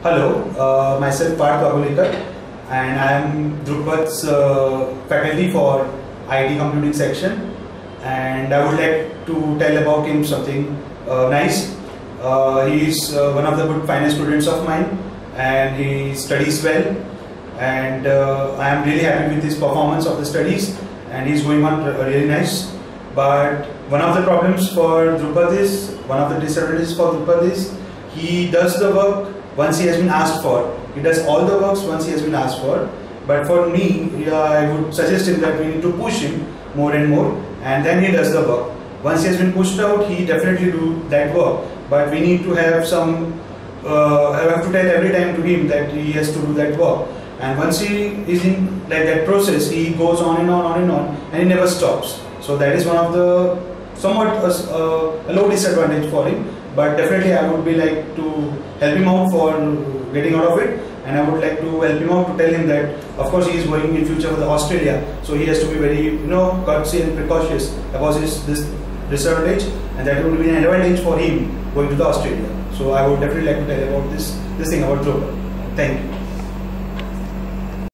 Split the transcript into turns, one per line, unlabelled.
Hello, myself Parth Wagulekar, and I am Drupad's faculty for IT computing section, and I would like to tell about him something nice. He is one of the good finest students of mine, and he studies well, and I am really happy with his performance of the studies, and he is going on really nice. But one of the problems for Drupad is, one of the disadvantages for Drupad is, he does the work once he has been asked for. He does all the works once he has been asked for. But for me, I would suggest him that we need to push him more and more, and then he does the work. Once he has been pushed out, he definitely do that work. But we need to have some, I have to tell every time to him that he has to do that work. And once he is in like that process, he goes on and on and on, and he never stops. So that is one of the somewhat a low disadvantage for him. But definitely I would be like to help him out for getting out of it, and I would like to help him out to tell him that of course he is going in future for the Australia, so he has to be very courteous and precautious about this disadvantage, and that would be an advantage for him going to the Australia. So I would definitely like to tell about this thing about Drupal. Thank you.